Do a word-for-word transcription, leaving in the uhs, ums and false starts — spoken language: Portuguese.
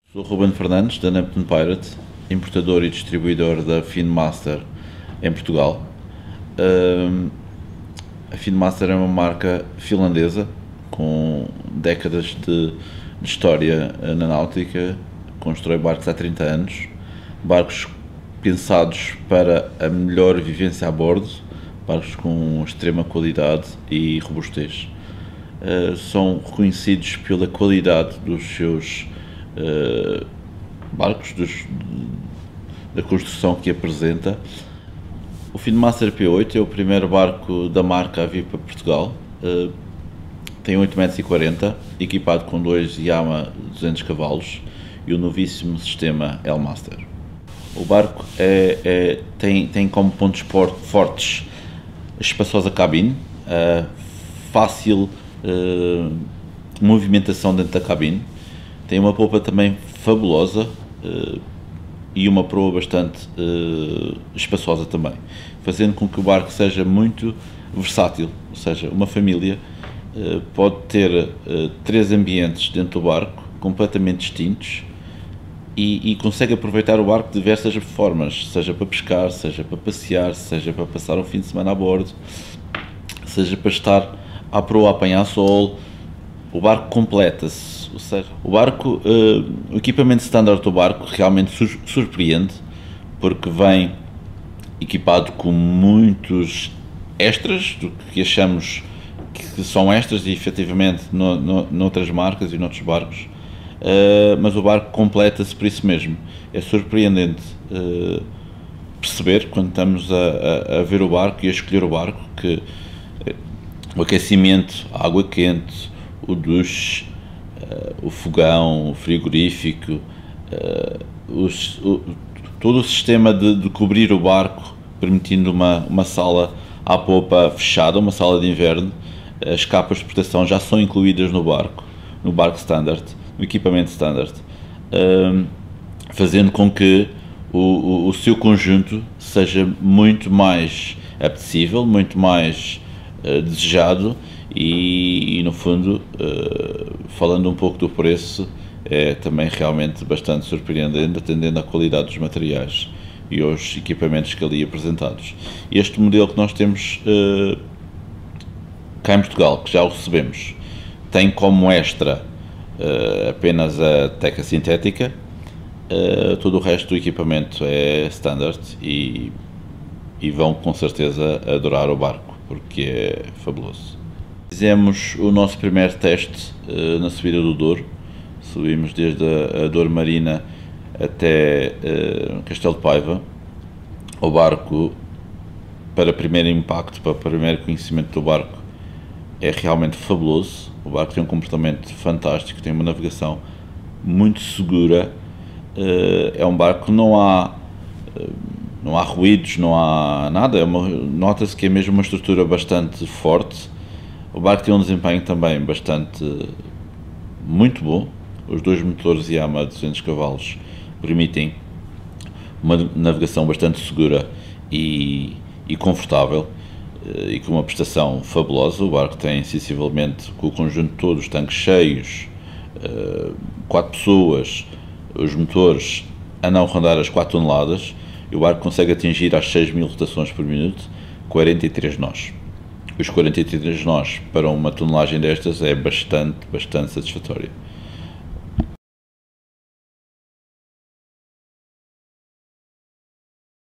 Sou Ruben Fernandes, da Neptune Pirate, importador e distribuidor da Finmaster em Portugal. Uh, a Finmaster é uma marca finlandesa com décadas de, de história na náutica, constrói barcos há trinta anos, barcos pensados para a melhor vivência a bordo, barcos com extrema qualidade e robustez. Uh, são reconhecidos pela qualidade dos seus uh, barcos, dos, da construção que apresenta. O Finmaster P oito é o primeiro barco da marca a vir para Portugal. Uh, tem oito metros e quarenta, equipado com dois Yamaha duzentos cavalos e o novíssimo sistema L-Master. O barco é, é, tem, tem como pontos fortes a espaçosa cabine, a fácil uh, movimentação dentro da cabine, tem uma polpa também fabulosa uh, e uma proa bastante uh, espaçosa também, fazendo com que o barco seja muito versátil, ou seja, uma família uh, pode ter uh, três ambientes dentro do barco completamente distintos e, e consegue aproveitar o barco de diversas formas, seja para pescar, seja para passear, seja para passar um fim de semana a bordo, seja para estar à proa a apanhar sol. O barco completa-se, ou seja, o barco, uh, o equipamento standard do barco realmente sur surpreende, porque vem equipado com muitos extras, do que achamos que são extras e efetivamente no, no, noutras marcas e noutros barcos, uh, mas o barco completa-se por isso mesmo. É surpreendente uh, perceber, quando estamos a, a, a ver o barco e a escolher o barco, que uh, o aquecimento, a água quente, o duche, uh, o fogão, o frigorífico, uh, os, o, todo o sistema de, de cobrir o barco, permitindo uma, uma sala à popa fechada, uma sala de inverno. As capas de proteção já são incluídas no barco, no barco standard, no equipamento standard, uh, fazendo com que o, o, o seu conjunto seja muito mais apetecível, muito mais uh, desejado. E, e no fundo, uh, falando um pouco do preço, é também realmente bastante surpreendente, atendendo à qualidade dos materiais e aos equipamentos que ali apresentados. Este modelo que nós temos uh, cá em Portugal, que já o recebemos, tem como extra uh, apenas a teca sintética, uh, todo o resto do equipamento é standard e, e vão com certeza adorar o barco, porque é fabuloso. Fizemos o nosso primeiro teste uh, na subida do Douro, subimos desde a, a Douro Marina até uh, Castelo de Paiva. O barco, para primeiro impacto, para primeiro conhecimento do barco, é realmente fabuloso. O barco tem um comportamento fantástico, tem uma navegação muito segura, uh, é um barco que não há, uh, não há ruídos, não há nada, é nota-se que é mesmo uma estrutura bastante forte. O barco tem um desempenho também bastante, muito bom. Os dois motores Yamaha duzentos cavalos permitem uma navegação bastante segura e, e confortável e com uma prestação fabulosa. O barco tem sensivelmente, com o conjunto todo, os tanques cheios, quatro pessoas, os motores a não rondar as quatro toneladas, e o barco consegue atingir às seis mil rotações por minuto, quarenta e três nós. Os quarenta e três nós para uma tonelagem destas é bastante, bastante satisfatório.